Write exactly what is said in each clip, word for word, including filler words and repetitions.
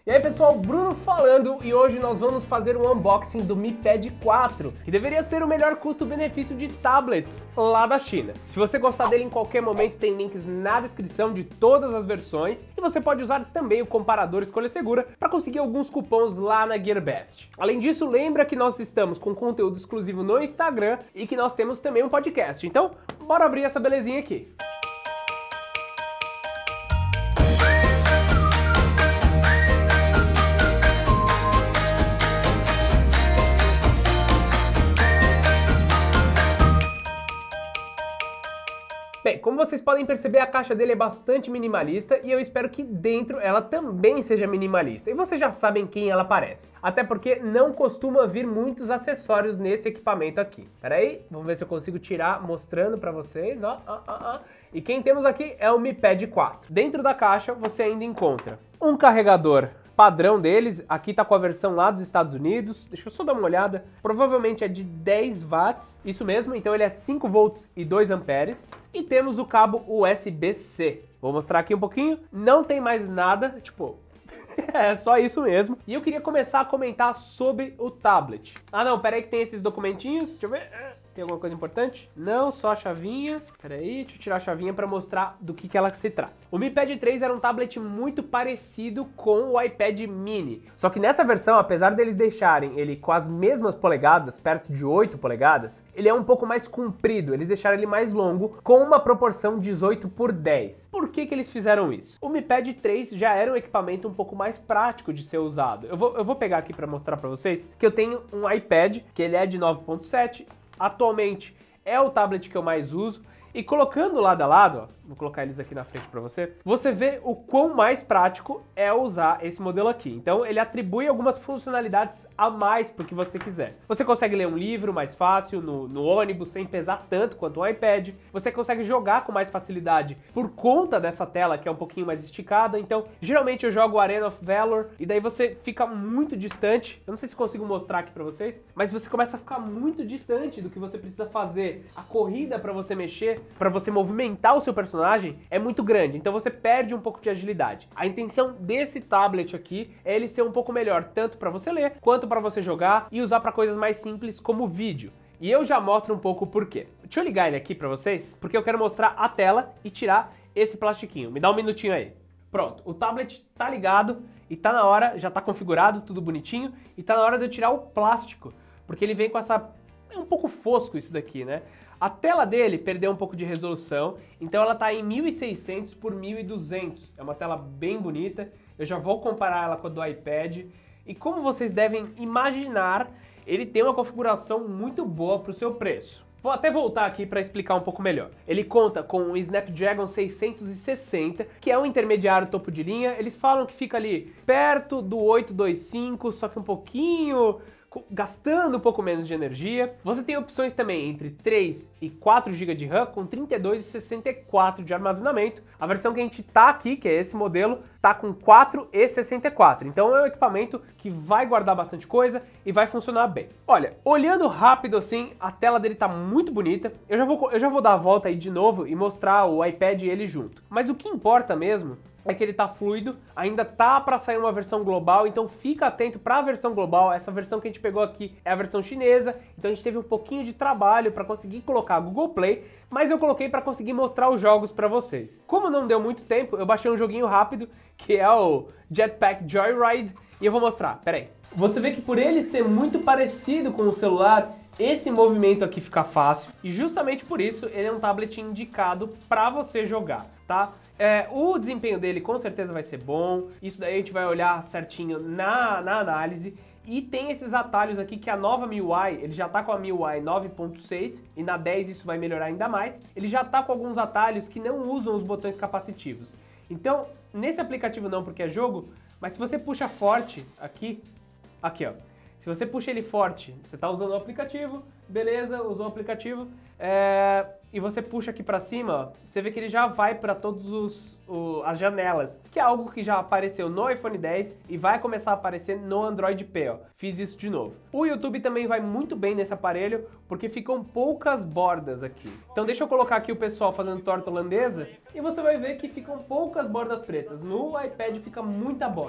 E aí pessoal, Bruno falando, e hoje nós vamos fazer um unboxing do Mi Pad quatro, que deveria ser o melhor custo-benefício de tablets lá da China. Se você gostar dele em qualquer momento, tem links na descrição de todas as versões, e você pode usar também o comparador Escolha Segura para conseguir alguns cupons lá na GearBest. Além disso, lembra que nós estamos com conteúdo exclusivo no Instagram e que nós temos também um podcast. Então, bora abrir essa belezinha aqui. Bem, como vocês podem perceber, a caixa dele é bastante minimalista e eu espero que dentro ela também seja minimalista. E vocês já sabem quem ela parece. Até porque não costuma vir muitos acessórios nesse equipamento aqui. Pera aí, vamos ver se eu consigo tirar mostrando pra vocês. Ó, ó, ó, ó. E quem temos aqui é o Mi Pad quatro. Dentro da caixa você ainda encontra um carregador padrão deles, aqui tá com a versão lá dos Estados Unidos, deixa eu só dar uma olhada, provavelmente é de dez watts, isso mesmo, então ele é cinco volts e dois amperes, e temos o cabo U S B C, vou mostrar aqui um pouquinho, não tem mais nada, tipo, é só isso mesmo, e eu queria começar a comentar sobre o tablet. Ah não, pera aí que tem esses documentinhos, deixa eu ver... Tem alguma coisa importante? Não, só a chavinha. Pera aí, deixa eu tirar a chavinha para mostrar do que, que ela se trata. O Mi Pad três era um tablet muito parecido com o iPad mini. Só que nessa versão, apesar deles deixarem ele com as mesmas polegadas, perto de oito polegadas, ele é um pouco mais comprido. Eles deixaram ele mais longo, com uma proporção dezoito por dez. Por que, que eles fizeram isso? O Mi Pad três já era um equipamento um pouco mais prático de ser usado. Eu vou, eu vou pegar aqui para mostrar para vocês que eu tenho um iPad, que ele é de nove ponto sete. Atualmente é o tablet que eu mais uso, e colocando lado a lado, ó, vou colocar eles aqui na frente para você, você vê o quão mais prático é usar esse modelo aqui. Então ele atribui algumas funcionalidades a mais pro que você quiser. Você consegue ler um livro mais fácil no, no ônibus, sem pesar tanto quanto o iPad. Você consegue jogar com mais facilidade por conta dessa tela que é um pouquinho mais esticada. Então geralmente eu jogo Arena of Valor e daí você fica muito distante. Eu não sei se consigo mostrar aqui para vocês, mas você começa a ficar muito distante do que você precisa fazer. A corrida para você mexer, para você movimentar o seu personagem é muito grande, então você perde um pouco de agilidade. A intenção desse tablet aqui é ele ser um pouco melhor, tanto para você ler, quanto para você jogar e usar para coisas mais simples como vídeo. E eu já mostro um pouco o porquê. Deixa eu ligar ele aqui para vocês, porque eu quero mostrar a tela e tirar esse plastiquinho. Me dá um minutinho aí. Pronto, o tablet tá ligado e tá na hora, já tá configurado, tudo bonitinho, e tá na hora de eu tirar o plástico, porque ele vem com essa... é um pouco fosco isso daqui, né? A tela dele perdeu um pouco de resolução, então ela está em mil e seiscentos por mil e duzentos. É uma tela bem bonita, eu já vou comparar ela com a do iPad. E como vocês devem imaginar, ele tem uma configuração muito boa para o seu preço. Vou até voltar aqui para explicar um pouco melhor. Ele conta com o Snapdragon seiscentos e sessenta, que é um intermediário topo de linha. Eles falam que fica ali perto do oitocentos e vinte e cinco, só que um pouquinho... gastando um pouco menos de energia. Você tem opções também entre três e quatro gigas de RAM com trinta e dois e sessenta e quatro de armazenamento. A versão que a gente tá aqui, que é esse modelo, tá com quatro e sessenta e quatro. Então é um equipamento que vai guardar bastante coisa e vai funcionar bem. Olha, olhando rápido assim, a tela dele tá muito bonita. Eu já vou, eu já vou dar a volta aí de novo e mostrar o iPad e ele junto. Mas o que importa mesmo é que ele tá fluido, ainda tá para sair uma versão global, então fica atento para a versão global. Essa versão que a gente pegou aqui é a versão chinesa, então a gente teve um pouquinho de trabalho para conseguir colocar Google Play, mas eu coloquei para conseguir mostrar os jogos para vocês. Como não deu muito tempo, eu baixei um joguinho rápido, que é o Jetpack Joyride, e eu vou mostrar, peraí. Você vê que por ele ser muito parecido com o celular, esse movimento aqui fica fácil, e justamente por isso ele é um tablet indicado para você jogar, tá? É, o desempenho dele com certeza vai ser bom, isso daí a gente vai olhar certinho na, na análise. E tem esses atalhos aqui que a nova M I U I, ele já tá com a M I U I nove ponto seis e na dez isso vai melhorar ainda mais. Ele já tá com alguns atalhos que não usam os botões capacitivos. Então, nesse aplicativo não, porque é jogo, mas se você puxa forte aqui, aqui ó, se você puxa ele forte, você tá usando o aplicativo, beleza, usou o aplicativo, é, e você puxa aqui pra cima, ó, você vê que ele já vai para todas as janelas, que é algo que já apareceu no iPhone dez e vai começar a aparecer no Android P, ó. Fiz isso de novo. O YouTube também vai muito bem nesse aparelho, porque ficam poucas bordas aqui. Então deixa eu colocar aqui o pessoal fazendo torta holandesa, e você vai ver que ficam poucas bordas pretas. No iPad fica muita borda.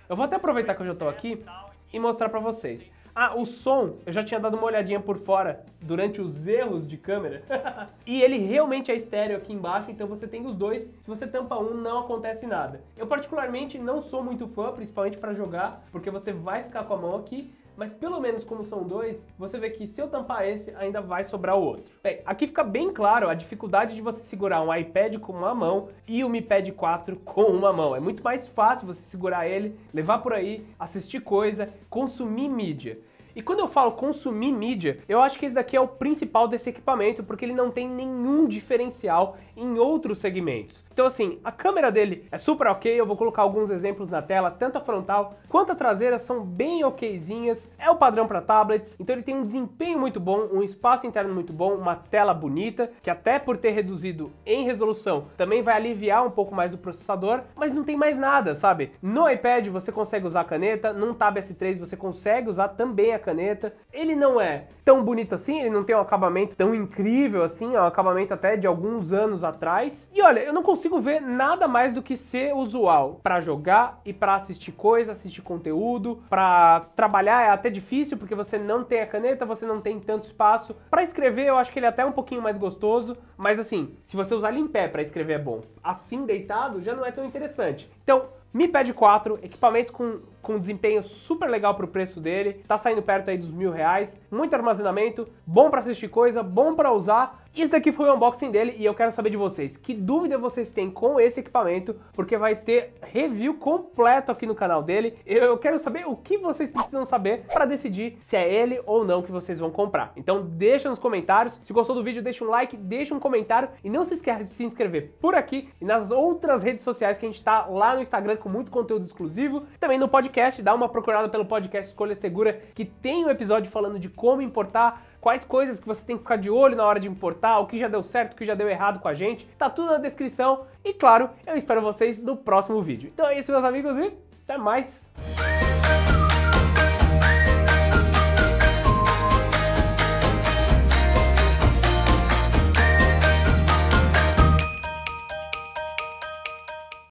Eu vou até aproveitar que eu já tô aqui e mostrar pra vocês. Ah, o som, eu já tinha dado uma olhadinha por fora durante os erros de câmera. E ele realmente é estéreo aqui embaixo, então você tem os dois. Se você tampa um, não acontece nada. Eu particularmente não sou muito fã, principalmente para jogar, porque você vai ficar com a mão aqui. Mas pelo menos como são dois, você vê que se eu tampar esse, ainda vai sobrar o outro. Bem, aqui fica bem claro a dificuldade de você segurar um iPad com uma mão e o Mi Pad quatro com uma mão. É muito mais fácil você segurar ele, levar por aí, assistir coisa, consumir mídia. E quando eu falo consumir mídia, eu acho que esse daqui é o principal desse equipamento, porque ele não tem nenhum diferencial em outros segmentos. Então assim, a câmera dele é super ok, eu vou colocar alguns exemplos na tela, tanto a frontal quanto a traseira são bem okzinhas, é o padrão para tablets, então ele tem um desempenho muito bom, um espaço interno muito bom, uma tela bonita, que até por ter reduzido em resolução, também vai aliviar um pouco mais o processador, mas não tem mais nada, sabe? No iPad você consegue usar a caneta, num Tab S três você consegue usar também a caneta, ele não é tão bonito assim, ele não tem um acabamento tão incrível assim, é um acabamento até de alguns anos atrás, e olha, eu não consigo ver nada mais do que ser usual para jogar e para assistir coisa, assistir conteúdo, para trabalhar é até difícil porque você não tem a caneta, você não tem tanto espaço. Para escrever eu acho que ele é até um pouquinho mais gostoso, mas assim, se você usar ele em pé para escrever é bom. Assim deitado já não é tão interessante. Então, Mi Pad quatro, equipamento com, com desempenho super legal pro preço dele, tá saindo perto aí dos mil reais, muito armazenamento, bom para assistir coisa, bom para usar. Isso aqui foi o unboxing dele e eu quero saber de vocês, que dúvida vocês têm com esse equipamento, porque vai ter review completo aqui no canal dele. Eu quero saber o que vocês precisam saber para decidir se é ele ou não que vocês vão comprar. Então deixa nos comentários, se gostou do vídeo deixa um like, deixa um comentário e não se esqueça de se inscrever por aqui e nas outras redes sociais que a gente tá lá no Instagram com muito conteúdo exclusivo. Também no podcast, dá uma procurada pelo podcast Escolha Segura, que tem um episódio falando de como importar, quais coisas que você tem que ficar de olho na hora de importar, o que já deu certo, o que já deu errado com a gente. Tá tudo na descrição e, claro, eu espero vocês no próximo vídeo. Então é isso, meus amigos, e até mais!